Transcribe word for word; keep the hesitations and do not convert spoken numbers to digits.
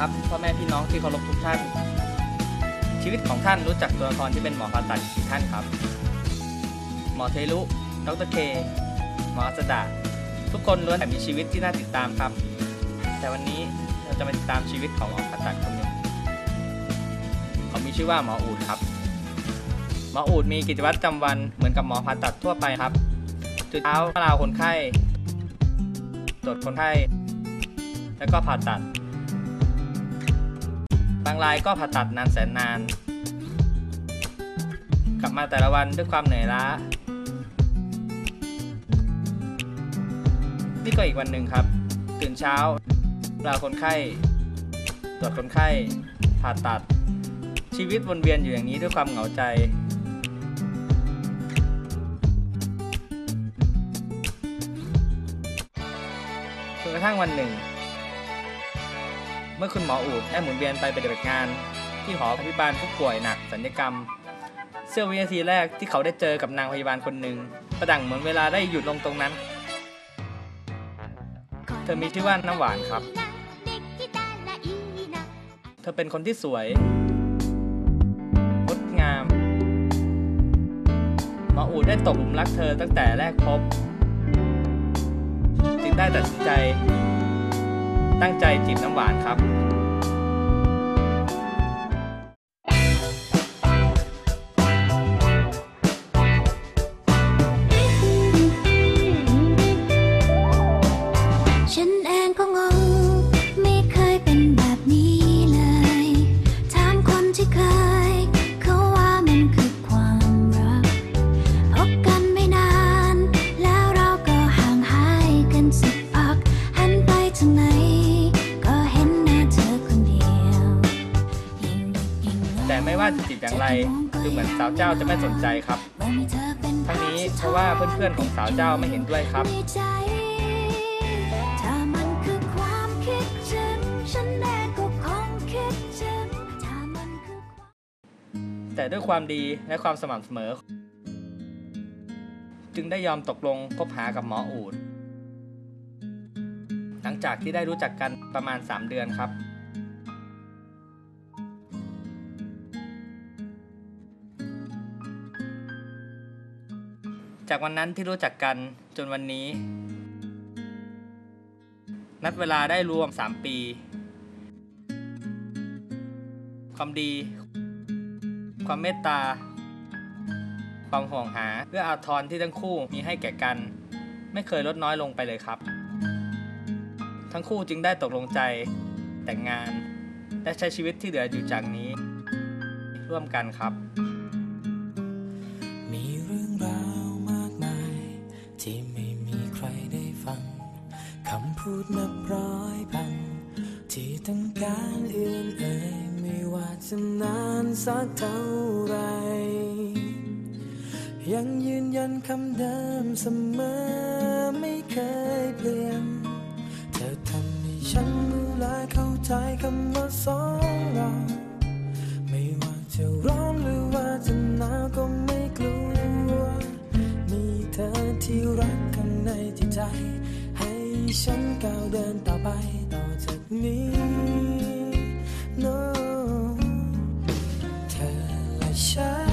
ครับพ่อแม่พี่น้องที่เคารพทุกท่านชีวิตของท่านรู้จักตัวละครที่เป็นหมอผ่าตัดกี่ท่านครับหมอเทรุดรเคหมออัสดาทุกคนล้วนแต่มีชีวิตที่น่าติดตามครับแต่วันนี้เราจะมาติดตามชีวิตของหมอผ่าตัดคนหนึ่งเขามีชื่อว่าหมออูดครับหมออูดมีกิจวัตรประจำวันเหมือนกับหมอผ่าตัดทั่วไปครับตื่นเช้าลาคนไข้ตรวจคนไข้แล้วก็ผ่าตัดบางรายก็ผ่าตัดนานแสนนานกลับมาแต่ละวันด้วยความเหนื่อยล้านี่ก็อีกวันหนึ่งครับตื่นเช้าลาคนไข้ตรวจคนไข้ผ่าตัดชีวิตวนเวียนอยู่อย่างนี้ด้วยความเหงาใจจนกระทั่งวันหนึ่งเมื่อคุณหมออูดได้หมุนเวียนไปปฏิบัติงานที่หอพยาบาลผู้ป่วยหนักศัลยกรรมเสี้ยววินาทีแรกที่เขาได้เจอกับนางพยาบาลคนหนึ่งประดั่งเหมือนเวลาได้หยุดลงตรงนั้นเธอมีชื่อว่าน้ำหวานครับเธอเป็นคนที่สวยงดงามหมออูดได้ตกหลุมรักเธอตั้งแต่แรกพบจึงได้ตัดสินใจตั้งใจจีบน้ำหวานครับฉันเองก็งงไม่เคยเป็นแบบนี้เลยถามคนที่เคยเขาว่ามันคือความรักพบกันไม่นานแล้วเราก็ห่างหายกันสักพักหันไปทางไหนแต่ไม่ว่าจะจีบอย่างไรดูเหมือนสาวเจ้าจะไม่สนใจครับทั้งนี้เพราะว่าเพื่อนๆของสาวเจ้าไม่เห็นด้วยครับแต่ด้วยความดีและความสม่ำเสมอจึงได้ยอมตกลงคบหากับหมออูดหลังจากที่ได้รู้จักกันประมาณสามเดือนครับจากวันนั้นที่รู้จักกันจนวันนี้นับเวลาได้รวมสามปีความดีความเมตตาความห่วงหาเพื่ออาทรที่ทั้งคู่มีให้แก่กันไม่เคยลดน้อยลงไปเลยครับทั้งคู่จึงได้ตกลงใจแต่งงานและใช้ชีวิตที่เหลืออยู่จากนี้ร่วมกันครับมีเรื่องราวมากมายที่ไม่มีใครได้ฟังคำพูดนับร้อยพันที่ต้องการเอื้อนเอ่ยไม่ว่าจะนานสักเท่าไรยังยืนยันคำเดิมเสมอไม่เคยเปลี่ยนเธอทำให้ฉันรู้และเข้าใจคำว่าสองเราไม่ว่าจะร้อนหรือว่าจะหนาวก็ไม่กลัวมีเธอที่รักข้างในจิตใจให้ฉันก้าวเดินต่อไปต่อจากนี้ no เธอและฉัน